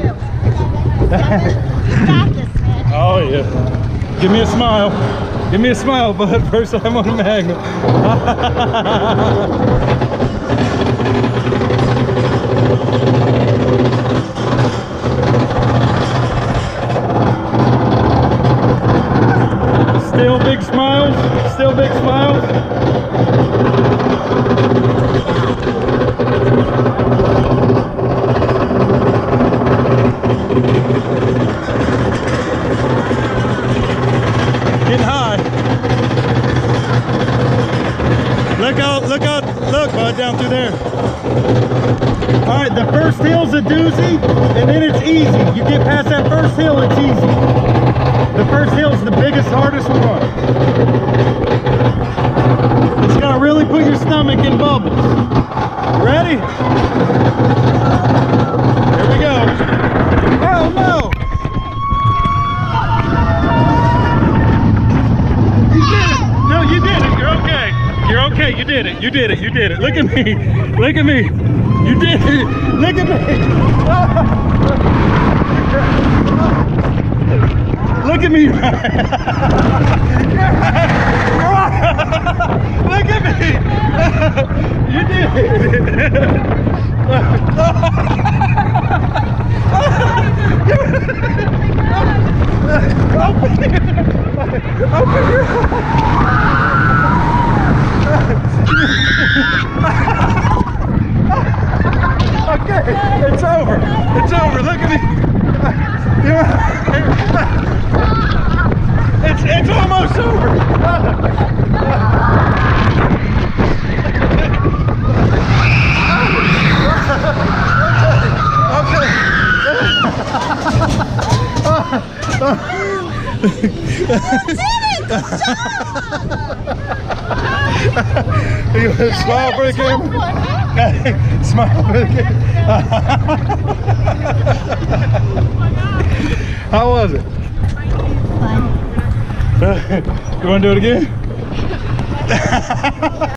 you. You got this, man. Oh yeah. Give me a smile. Give me a smile, bud. First time on a Magnum. Still big smiles. Still big smiles. Getting high. Look out, look out, look, bud, down through there. All right, the first hill's a doozy, and then it's easy. You get past that first hill, it's easy. The first hill's the biggest, hardest one. It's gonna really put your stomach in bubbles. Ready? Here we go. Oh no! No, you did it. You're okay. You're okay. You did it. You did it. You did it. Look at me. Look at me. You did it. Look at me. Look at me. Look at me. You did it. Open your Okay, it's over. It's over. Look at me. It's almost over. You want to smile for the camera? Smile for the camera. How was it? Fun. You want to do it again?